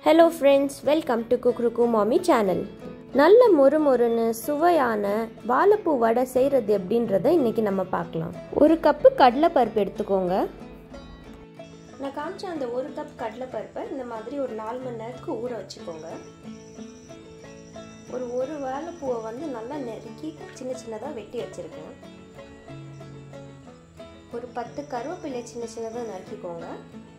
Hello friends, welcome to Kukruku Mommy channel. நல்ல மொறுமொறுன்னு சுவையான வாழைப்பூ வடை செய்கிறது எப்படின்றத இன்னைக்கு நம்ம பார்க்கலாம். ஒரு கப்பு கடலைப்பருப்பு எடுத்துக்கோங்க. நான் காமிச்ச அந்த ஒரு கப் கடலைப்பருப்பை இந்த மாதிரி ஒரு 4 மணி நேரத்துக்கு ஊற வச்சுக்கோங்க. ஒரு வாழைப்பூவை வந்து நல்லா நறுக்கி சின்ன சின்னதாக வெட்டி வச்சுருக்கேன். ஒரு 10 கருவேப்பிலை சின்ன சின்னதாக நறுக்கிக்கோங்க.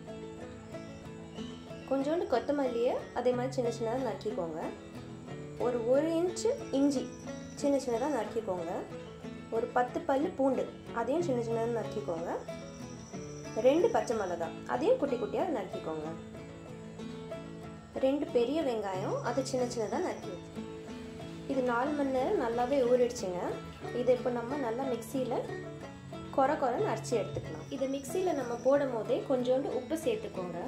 கொஞ்சோண்டு கொத்தமல்லியை அதே மாதிரி சின்ன சின்னதாக நறுக்கிக்கோங்க. ஒரு 1 இன்ச்சு இஞ்சி சின்ன சின்னதாக நறுக்கிக்கோங்க. ஒரு 10 பல்லு பூண்டு அதையும் சின்ன சின்னதாக நறுக்கிக்கோங்க. 2 பச்சை மிளகாய் அதையும் குட்டி குட்டியாக நறுக்கிக்கோங்க. 2 பெரிய வெங்காயம் அதை சின்ன சின்னதாக நறுக்கி. இது 4 மணி நேரம் நல்லாவே ஊறிடுச்சுங்க. இதை இப்போ நம்ம நல்லா மிக்சியில் கொரன்னு அரைச்சி எடுத்துக்கலாம். இதை மிக்சியில் நம்ம போடும் போதே கொஞ்சோண்டு உப்பு சேர்த்துக்கோங்க.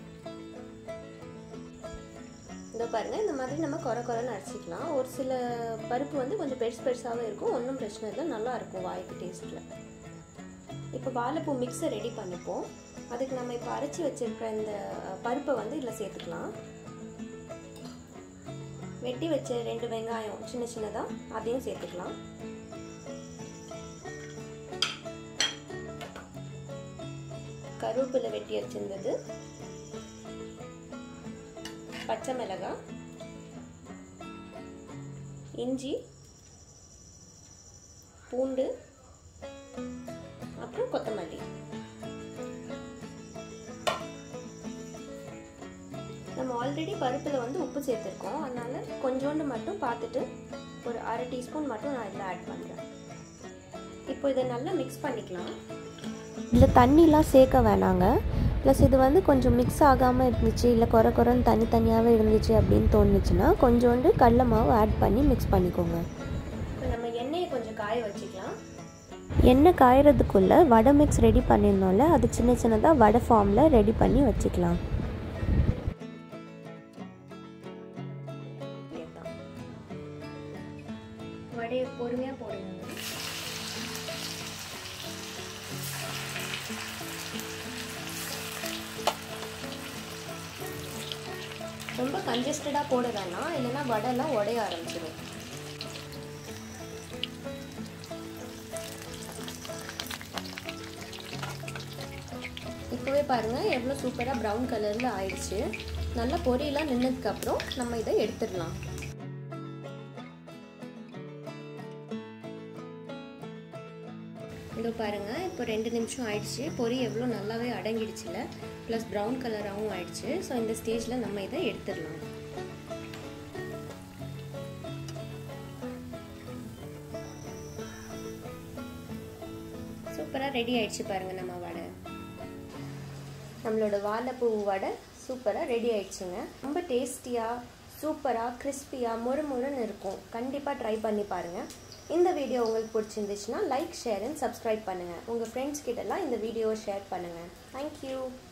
இதோ பாருங்கள், இந்த மாதிரி நம்ம கொரன்னு அரைச்சிக்கலாம். ஒரு சில பருப்பு வந்து கொஞ்சம் பெருசாகவே இருக்கும், ஒன்றும் பிரச்சனை இல்லை, நல்லா இருக்கும் வாய்க்கு டேஸ்ட்டில். இப்போ வாழைப்பூ மிக்ஸை ரெடி பண்ணிப்போம். அதுக்கு நம்ம இப்போ அரைச்சி வச்சுருக்கிற இந்த பருப்பை வந்து இதில் சேர்த்துக்கலாம். வெட்டி வச்ச 2 வெங்காயம் சின்ன சின்னதாக அதையும் சேர்த்துக்கலாம். கருவேப்பிலை வெட்டி வச்சிருந்தது, பச்சை மிளகாய், இஞ்சி, பூண்டு, அப்புறம் கொத்தமல்லி. நம்ம ஆல்ரெடி பருப்பில் வந்து உப்பு சேர்த்துருக்கோம், அதனால கொஞ்சோண்டு மட்டும் பார்த்துட்டு ஒரு 1/2 டீஸ்பூன் மட்டும் நான் இதில் ஆட் பண்ணுறேன். இப்போ இதை நல்லா மிக்ஸ் பண்ணிக்கலாம். இதில் தண்ணிலாம் சேர்க்க வேணாங்க. ப்ளஸ் இது வந்து கொஞ்சம் மிக்ஸ் ஆகாமல் இருந்துச்சு, இல்லை கொரன்னு தனித்தனியாகவே இருந்துச்சு அப்படின்னு தோணுச்சுன்னா கொஞ்சோண்டு கடலை மாவு ஆட் பண்ணி மிக்ஸ் பண்ணிக்கோங்க. இப்போ நம்ம எண்ணெயை கொஞ்சம் காய வச்சுக்கலாம். எண்ணெய் காயறதுக்குள்ளே வடை மிக்ஸ் ரெடி பண்ணியிருந்தோம்ல, அது சின்ன சின்னதாக வடை ஃபார்மில் ரெடி பண்ணி வச்சுக்கலாம். வடையை பொறுமையாக போடுங்க. ரொம்ப கன்ஜஸ்டடாக போட வேணாம், இல்லைன்னா வடைலாம் உடைய ஆரம்பிச்சிடும். இப்போவே பாருங்கள் எவ்வளோ சூப்பராக ப்ரௌன் கலரில் ஆயிடுச்சு. நல்லா பொரியெல்லாம் நின்னதுக்கப்புறம் நம்ம இதை எடுத்துடலாம். இதோ பாருங்கள், இப்போ 2 நிமிஷம் ஆயிடுச்சு. பொரி எவ்வளோ நல்லாவே அடங்கிடுச்சுல, ப்ளஸ் ப்ரௌன் கலராகவும் ஆயிடுச்சு. ஸோ இந்த ஸ்டேஜில் நம்ம இதை எடுத்துடலாம். சூப்பராக ரெடி ஆயிடுச்சு பாருங்கள் நம்ம வடை. நம்மளோட வாழைப்பூ வடை சூப்பராக ரெடி ஆயிடுச்சுங்க. ரொம்ப டேஸ்டியாக சூப்பராக கிறிஸ்பியாக மொறுன்னு இருக்கும். கண்டிப்பாக ட்ரை பண்ணி பாருங்கள். இந்த வீடியோ உங்களுக்கு பிடிச்சிருந்துச்சுன்னா லைக், ஷேர் அண்ட் சப்ஸ்கிரைப் பண்ணுங்கள். உங்கள் ஃப்ரெண்ட்ஸ் கிட்டலாம் இந்த வீடியோவை ஷேர் பண்ணுங்கள். தேங்க்யூ.